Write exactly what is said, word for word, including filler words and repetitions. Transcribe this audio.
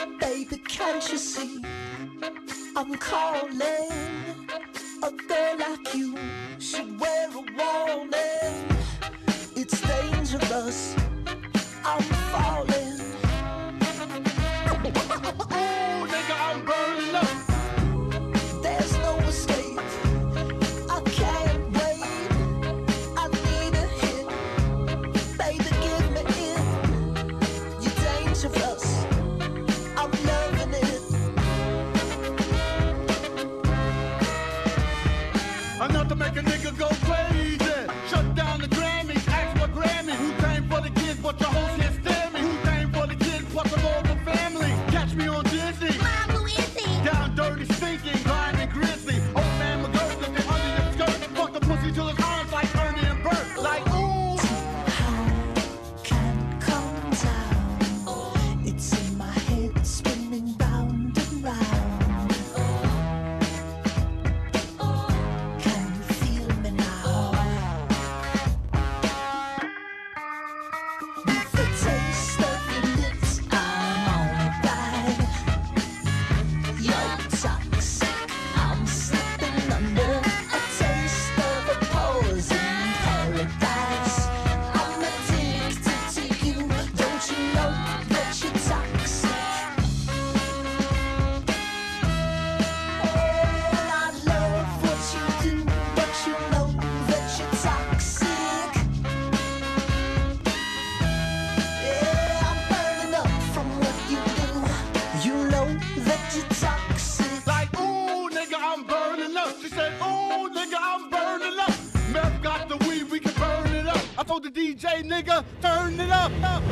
Baby, can't you see I'm calling? A girl like you should wear a warning. It's dangerous, I'm falling. Ooh, nigga, I'm burning up. There's no escape, I can't wait. I need a hit, baby, give me it. You're dangerous, I'm loving it. Enough to make a nigga go crazy. Shut down the Grammys, ask for Grammy. Who came for the kids, but your host can't stand me? Who came for the kids, plus the local family? Catch me on Disney. Mom, who is he? Down dirty, stinking, blind and grizzly. Old man McGirt looking under your skirt. Fuck the pussy till his arms like Ernie and Bert. Like, ooh. Can't come down. It's in my head, spinning round and round. Can you feel me now? With the taste of your lips, I'm on a ride. You're toxic, I'm slipping under a taste of a poison paradise. I'm addicted to you, don't you know that you're toxic? Oh, I love what you do, but you know that you're toxic. Yeah, I'm burning up from what you do. You know that you're toxic. Like, ooh, nigga, I'm burning up. She said, ooh, nigga, I'm burning up. Meth got the weed, we can burn it up. I told the D J, nigga, turn it up. up.